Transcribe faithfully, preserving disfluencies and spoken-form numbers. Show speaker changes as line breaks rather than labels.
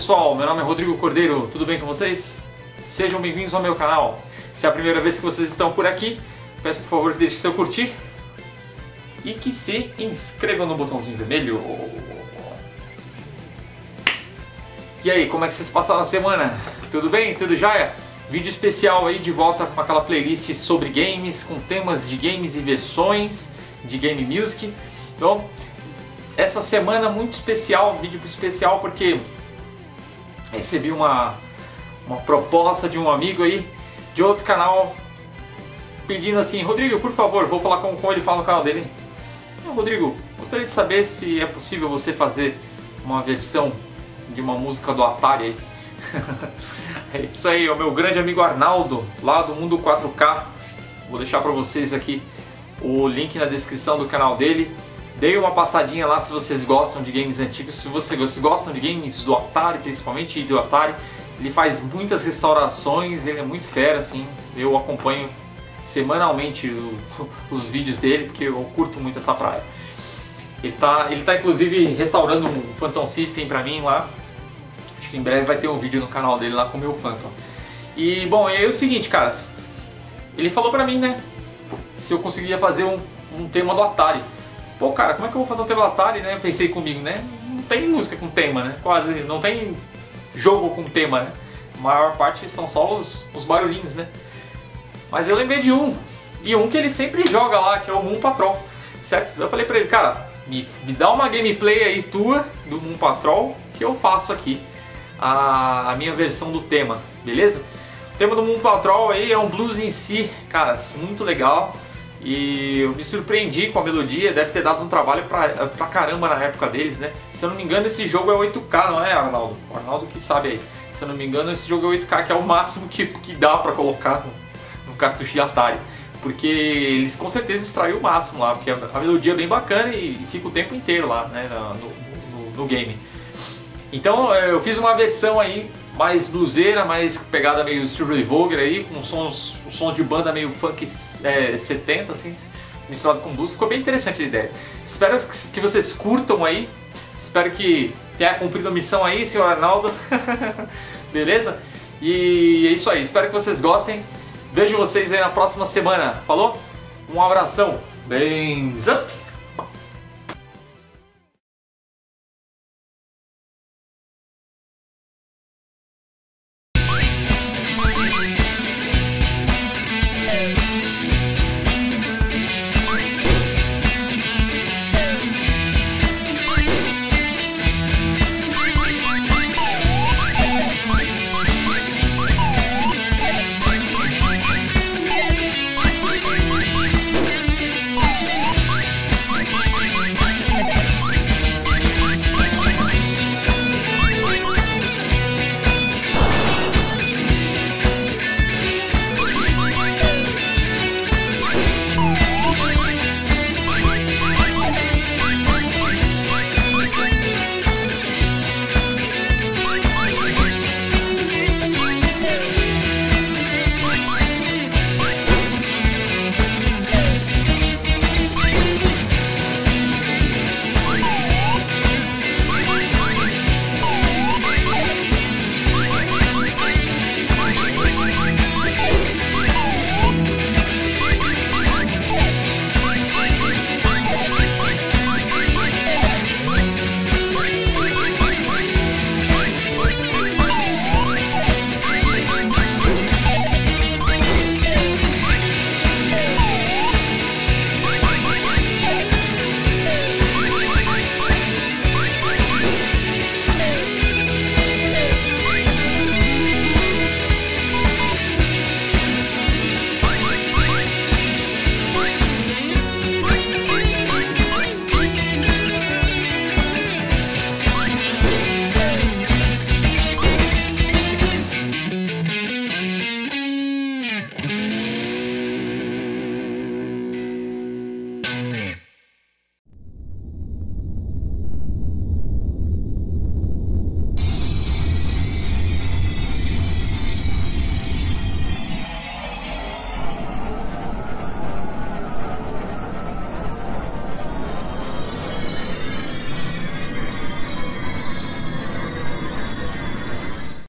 pessoal, meu nome é Rodrigo Cordeiro, tudo bem com vocês? Sejam bem-vindos ao meu canal. Se é a primeira vez que vocês estão por aqui, peço por favor que deixe seu curtir e que se inscrevam no botãozinho vermelho. E aí, como é que vocês passaram a semana? Tudo bem? Tudo jóia? Vídeo especial aí de volta com aquela playlist sobre games, com temas de games e versões de game music. Então, essa semana muito especial, vídeo especial porque recebi uma, uma proposta de um amigo aí, de outro canal, pedindo assim: Rodrigo, por favor, vou falar com, com ele, fala no canal dele. Rodrigo, gostaria de saber se é possível você fazer uma versão de uma música do Atari aí. É isso aí, o meu grande amigo Arnaldo, lá do Mundo quatro K. Vou deixar para vocês aqui o link na descrição do canal dele. Deem uma passadinha lá se vocês gostam de games antigos, se vocês gostam de games do Atari, principalmente do Atari. Ele faz muitas restaurações, ele é muito fera, assim. Eu acompanho semanalmente o, os vídeos dele, porque eu curto muito essa praia. Ele tá, ele tá inclusive restaurando um Phantom System pra mim lá. Acho que em breve vai ter um vídeo no canal dele lá com o meu Phantom. E bom, é o seguinte, caras. Ele falou pra mim, né, se eu conseguia fazer um, um tema do Atari. Pô, cara, como é que eu vou fazer um tema do Atari, né? Eu pensei comigo, né? Não tem música com tema, né? Quase, não tem jogo com tema, né? A maior parte são só os, os barulhinhos, né? Mas eu lembrei de um, e um que ele sempre joga lá, que é o Moon Patrol, certo? Eu falei pra ele, cara, me, me dá uma gameplay aí tua do Moon Patrol, que eu faço aqui a, a minha versão do tema, beleza? O tema do Moon Patrol aí é um blues em si, cara, muito legal. E eu me surpreendi com a melodia, deve ter dado um trabalho pra, pra caramba na época deles, né? Se eu não me engano, esse jogo é oito K, não é, Arnaldo? O Arnaldo que sabe aí. Se eu não me engano, esse jogo é oito K, que é o máximo que, que dá pra colocar no, no cartucho de Atari. Porque eles com certeza extraíram o máximo lá, porque a, a melodia é bem bacana e, e fica o tempo inteiro lá, né, no, no, no game. Então eu fiz uma versão aí mais bluseira, mais pegada meio Strawberry Vogue aí, com sons, um som de banda meio funk é, setenta, assim, misturado com blues. Ficou bem interessante a ideia. Espero que vocês curtam aí. Espero que tenha cumprido a missão aí, senhor Arnaldo. Beleza? E é isso aí. Espero que vocês gostem. Vejo vocês aí na próxima semana. Falou? Um abração. Bens up!